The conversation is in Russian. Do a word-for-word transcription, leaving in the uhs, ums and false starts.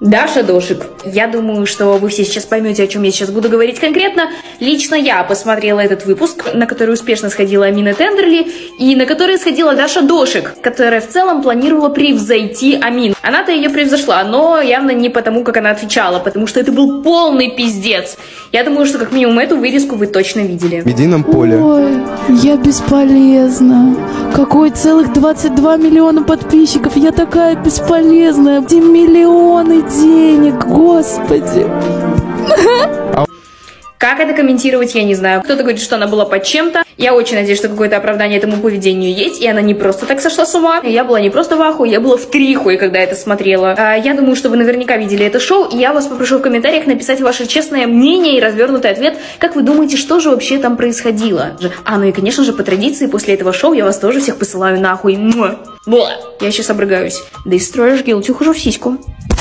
Даша Дошик. Я думаю, что вы все сейчас поймете, о чем я сейчас буду говорить конкретно. Лично я посмотрела этот выпуск, на который успешно сходила Амина Тендерли, и на который сходила Даша Дошик, которая в целом планировала превзойти Амину. Она-то ее превзошла, но явно не потому, как она отвечала, потому что это был полный пиздец. Я думаю, что как минимум эту вырезку вы точно видели. В едином поле. Ой, я бесполезна. Какой целых двадцать два миллиона подписчиков. Я такая бесполезная. Где миллионы денег, господи. Как это комментировать, я не знаю. Кто-то говорит, что она была под чем-то. Я очень надеюсь, что какое-то оправдание этому поведению есть, и она не просто так сошла с ума. Я была не просто в ахуе, я была в трихуе, когда это смотрела. А, я думаю, что вы наверняка видели это шоу, и я вас попрошу в комментариях написать ваше честное мнение и развернутый ответ, как вы думаете, что же вообще там происходило. А, ну и, конечно же, по традиции, после этого шоу я вас тоже всех посылаю нахуй. Муа. Я сейчас обрыгаюсь. Да и строишь гелтюх уже в сиську.